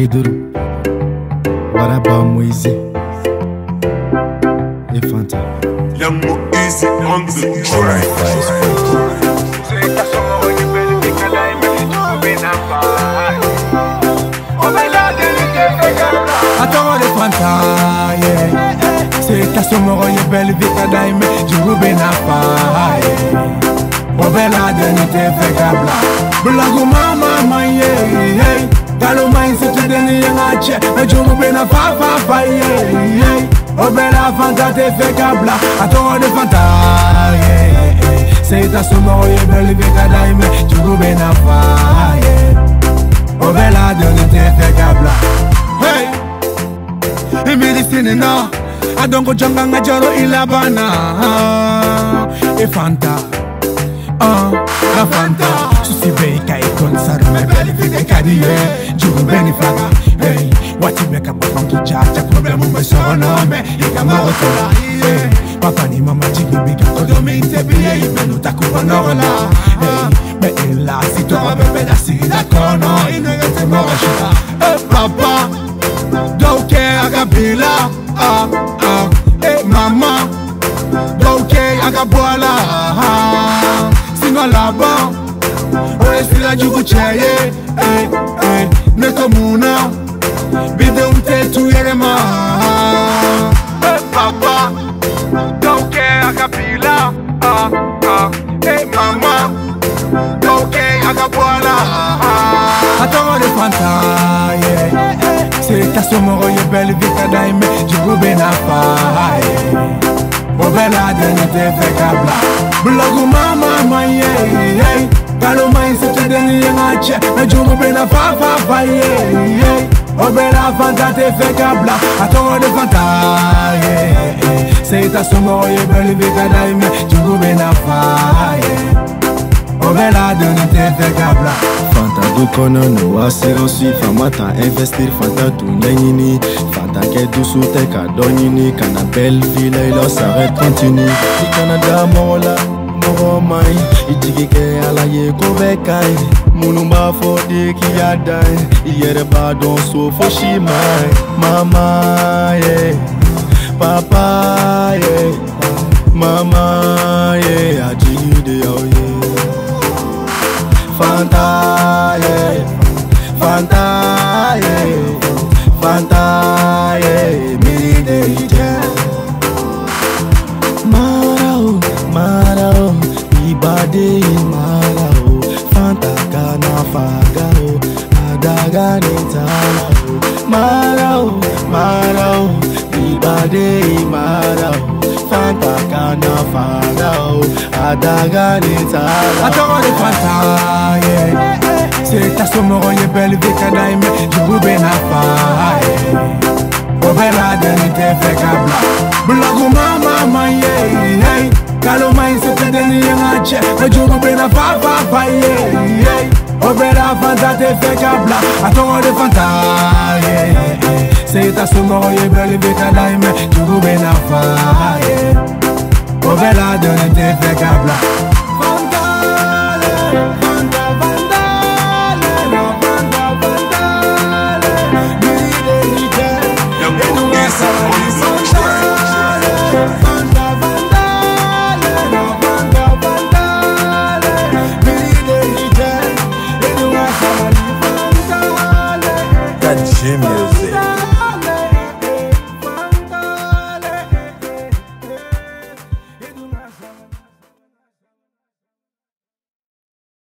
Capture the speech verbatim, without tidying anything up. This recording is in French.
Liduru, Waraba Moise, et Fanta. Young Easy on the track. Attends les Fanta, yeah. C'est ta somoro ye belle vita daime, du roubé n'a pas, yeah. Obela de n'était fait câbla. Blago mama, yeah. Talo main se te deni yanga che, mais du roubé n'a pas, fa, yeah. Obela Fanta te fait câbla. Attends les Fanta, yeah. C'est ta somoro ye belle vita daime, du roubé n'a pas, yeah. Obela de n'était fait câbla. Hey! Medicine na adongo janga ngajaro ilabana e Fanta ah la Fanta susi be kai konsaru me belle vide kadiye juru beni flaga hey wati me ka bonki chacha problem me sono me e kamotola hey papa ni mama jigi biga kodominte biye imenuta kubonola hey me ila sitora be pedasi da kono inegete morashita hey papa don't care, I got Bila, ah, ah, hey mama, don't care, I got Bola, ah, sing on la bon, ouais, c'est la jugu chaye, eh, eh, neto muna, bide un te tu yerema, hey papa, don't care, I got Bila, ah, ah, hey mama, don't care, I got Bola, ah, attends les Fanta, yeah. C'est ta somoro ye belle vita daime, du roubé n'a pas, yeah. Obela de n'était fait câbla. Blago mama, yeah. Talo main se te deni yanga che, mais du roubé n'a pas, fa, yeah. Obela Fanta te fait câbla. Attends de Fanta, yeah. C'est ta somoro ye belle vita daime, du roubé n'a pas, yeah. Obela de n'était fait câbla. Fanta du kono no asiro si famata investir Fanta tu nyini Fanta ke du sute ka donini kana belle ville il s'arrête continue si Canada mola moro mai itiki ke ala ye ko bekai munumba fo de ki yadai yere ba don so fo shi mai mama yeah papa yeah mama yeah aji de yo yeah Fanta, yeah, Fanta, yeah, Fanta, yeah, mili de ije. Marao, marao, ibade marao, Fanta kana fagao, adaga nitao. Marao, marao, ibade marao, Fanta kana fagao, adaga nitao. Attends les Fanta, yeah. C'est ta somoro ye belle vita daime, du roubé n'a pas, yeah. Obela de n'était fait câbla. Blago mama, yeah. Talo main se te deni yanga che, mais du roubé n'a pas, fa, yeah. Obela Fanta te fait câbla. Attends les Fanta, yeah. C'est ta somoro ye belle vita daime, du roubé n'a pas, yeah. Obela de n'était fait câbla. G Music.